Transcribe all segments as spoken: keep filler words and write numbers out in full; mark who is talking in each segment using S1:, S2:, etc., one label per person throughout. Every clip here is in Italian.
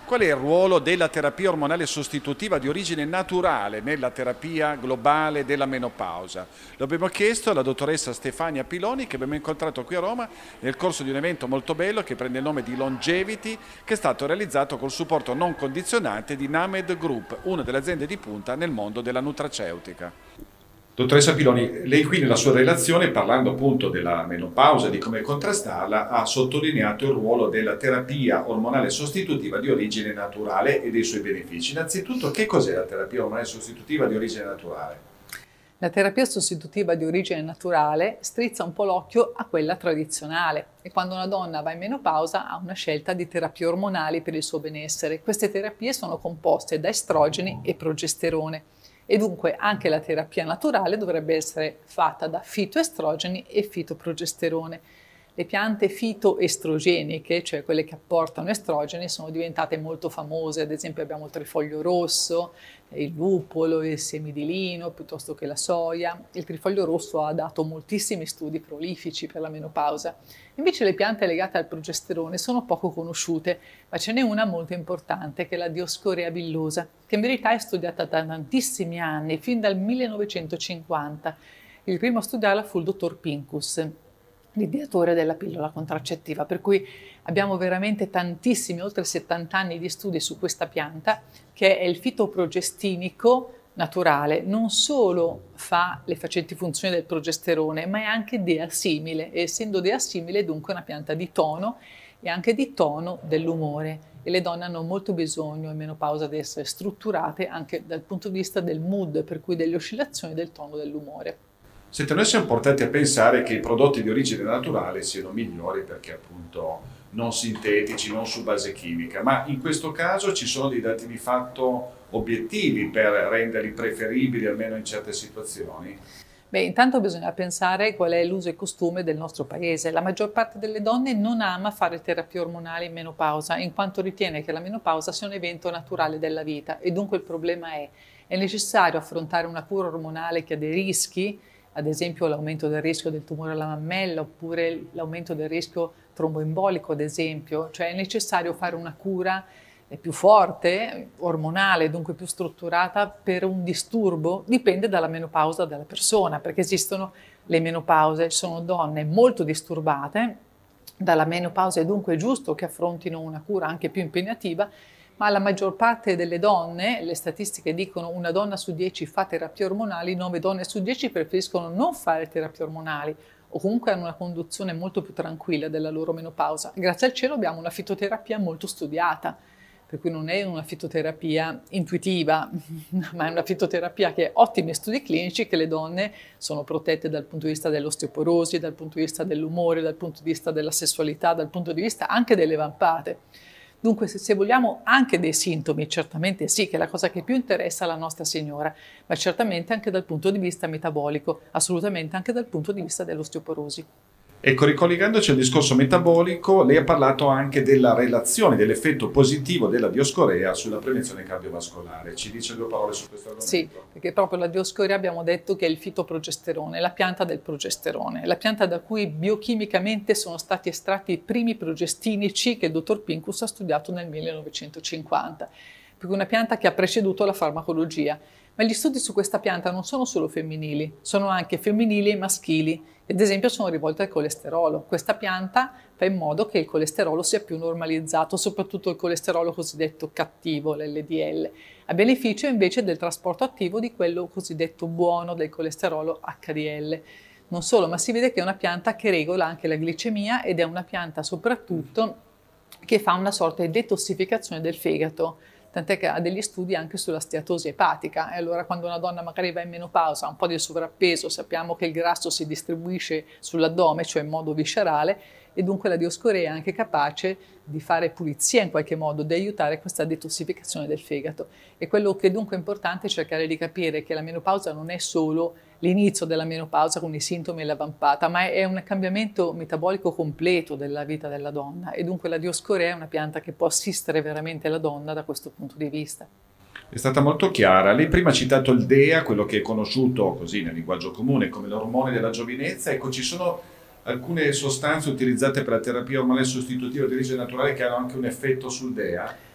S1: Qual è il ruolo della terapia ormonale sostitutiva di origine naturale nella terapia globale della menopausa? Lo abbiamo chiesto alla dottoressa Stefania Piloni, che abbiamo incontrato qui a Roma nel corso di un evento molto bello che prende il nome di Longevity, che è stato realizzato col supporto non condizionante di Named Group, una delle aziende di punta nel mondo della nutraceutica. Dottoressa Piloni, lei qui nella sua relazione, parlando appunto della menopausa e di come contrastarla, ha sottolineato il ruolo della terapia ormonale sostitutiva di origine naturale e dei suoi benefici. Innanzitutto, che cos'è la terapia ormonale sostitutiva di origine naturale?
S2: La terapia sostitutiva di origine naturale strizza un po' l'occhio a quella tradizionale e quando una donna va in menopausa ha una scelta di terapie ormonali per il suo benessere. Queste terapie sono composte da estrogeni e progesterone. E dunque anche la terapia naturale dovrebbe essere fatta da fitoestrogeni e fitoprogesterone. Le piante fitoestrogeniche, cioè quelle che apportano estrogeni, sono diventate molto famose, ad esempio abbiamo il trifoglio rosso, il lupolo, il semi di lino, piuttosto che la soia. Il trifoglio rosso ha dato moltissimi studi prolifici per la menopausa. Invece le piante legate al progesterone sono poco conosciute, ma ce n'è una molto importante che è la Dioscorea villosa, che in verità è studiata da tantissimi anni, fin dal millenovecentocinquanta. Il primo a studiarla fu il dottor Pincus, l'ideatore della pillola contraccettiva, per cui abbiamo veramente tantissimi, oltre settanta anni di studi su questa pianta, che è il fitoprogestinico naturale. Non solo fa le facenti funzioni del progesterone, ma è anche deassimile, e essendo deassimile dunque è una pianta di tono e anche di tono dell'umore. E le donne hanno molto bisogno in menopausa di essere strutturate anche dal punto di vista del mood, per cui delle oscillazioni del tono dell'umore.
S1: Senta, noi siamo portati a pensare che i prodotti di origine naturale siano migliori perché appunto non sintetici, non su base chimica, ma in questo caso ci sono dei dati di fatto obiettivi per renderli preferibili almeno in certe situazioni?
S2: Beh, intanto bisogna pensare qual è l'uso e costume del nostro paese. La maggior parte delle donne non ama fare terapie ormonali in menopausa, in quanto ritiene che la menopausa sia un evento naturale della vita e dunque il problema è: è necessario affrontare una cura ormonale che ha dei rischi, ad esempio l'aumento del rischio del tumore alla mammella oppure l'aumento del rischio tromboembolico, ad esempio, cioè è necessario fare una cura più forte, ormonale, dunque più strutturata per un disturbo? Dipende dalla menopausa della persona, perché esistono le menopause, ci sono donne molto disturbate dalla menopausa, è dunque giusto che affrontino una cura anche più impegnativa, ma la maggior parte delle donne, le statistiche dicono una donna su dieci fa terapie ormonali, nove donne su dieci preferiscono non fare terapie ormonali o comunque hanno una conduzione molto più tranquilla della loro menopausa. Grazie al cielo abbiamo una fitoterapia molto studiata, per cui non è una fitoterapia intuitiva, ma è una fitoterapia che ha ottimi studi clinici, che le donne sono protette dal punto di vista dell'osteoporosi, dal punto di vista dell'umore, dal punto di vista della sessualità, dal punto di vista anche delle vampate. Dunque, se, se vogliamo anche dei sintomi, certamente sì, che è la cosa che più interessa alla Nostra Signora, ma certamente anche dal punto di vista metabolico, assolutamente anche dal punto di vista dell'osteoporosi.
S1: Ecco, ricollegandoci al discorso metabolico, lei ha parlato anche della relazione, dell'effetto positivo della Dioscorea sulla prevenzione cardiovascolare. Ci dice due parole su questo argomento?
S2: Sì, perché proprio la Dioscorea abbiamo detto che è il fitoprogesterone, la pianta del progesterone, la pianta da cui biochimicamente sono stati estratti i primi progestinici che il dottor Pincus ha studiato nel millenovecentocinquanta, perché è una pianta che ha preceduto la farmacologia. Ma gli studi su questa pianta non sono solo femminili, sono anche femminili e maschili. Ad esempio sono rivolti al colesterolo. Questa pianta fa in modo che il colesterolo sia più normalizzato, soprattutto il colesterolo cosiddetto cattivo, l'L D L, a beneficio invece del trasporto attivo di quello cosiddetto buono, del colesterolo H D L. Non solo, ma si vede che è una pianta che regola anche la glicemia ed è una pianta soprattutto che fa una sorta di detossificazione del fegato, tant'è che ha degli studi anche sulla steatosi epatica. E allora quando una donna magari va in menopausa, ha un po' di sovrappeso, sappiamo che il grasso si distribuisce sull'addome, cioè in modo viscerale, e dunque la Dioscorea è anche capace di fare pulizia in qualche modo, di aiutare questa detossificazione del fegato. E quello che dunque è importante è cercare di capire che la menopausa non è solo l'inizio della menopausa con i sintomi e la vampata, ma è un cambiamento metabolico completo della vita della donna, e dunque la Dioscorea è una pianta che può assistere veramente la donna da questo punto di vista.
S1: È stata molto chiara. Lei prima ha citato il D E A, quello che è conosciuto così nel linguaggio comune come l'ormone della giovinezza. Ecco, ci sono alcune sostanze utilizzate per la terapia ormonale sostitutiva di origine naturale che hanno anche un effetto sul D E A?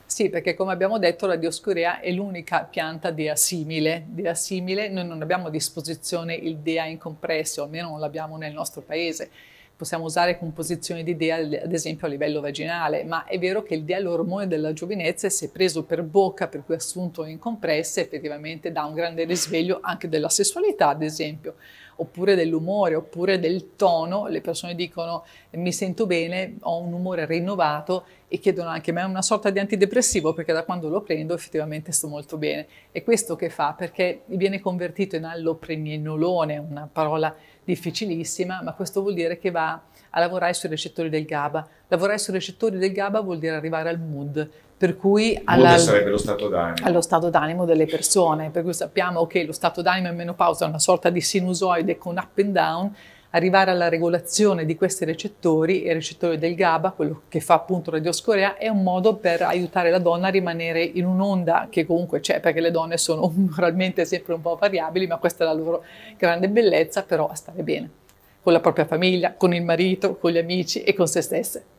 S2: Sì, perché come abbiamo detto la Dioscorea è l'unica pianta dea simile. Dea simile, noi non abbiamo a disposizione il dea in compresso, almeno non l'abbiamo nel nostro paese. Possiamo usare composizioni di dea ad esempio a livello vaginale, ma è vero che il dea, l'ormone della giovinezza, se preso per bocca, per cui assunto in compresse, effettivamente dà un grande risveglio anche della sessualità, ad esempio, oppure dell'umore, oppure del tono. Le persone dicono mi sento bene, ho un umore rinnovato, e chiedono anche a me una sorta di antidepressivo, perché da quando lo prendo effettivamente sto molto bene. E questo che fa? Perché viene convertito in allopregnenolone, una parola difficilissima, ma questo vuol dire che va a lavorare sui recettori del GABA. Lavorare sui recettori del GABA vuol dire arrivare al mood, per cui alla,
S1: mood sarebbe lo stato d'animo.
S2: allo stato d'animo delle persone, per cui sappiamo che lo stato d'animo in menopausa è una sorta di sinusoide con up and down. Arrivare alla regolazione di questi recettori, e i recettori del GABA, quello che fa appunto la Dioscorea, è un modo per aiutare la donna a rimanere in un'onda che comunque c'è, perché le donne sono moralmente sempre un po' variabili, ma questa è la loro grande bellezza, però a stare bene con la propria famiglia, con il marito, con gli amici e con se stesse.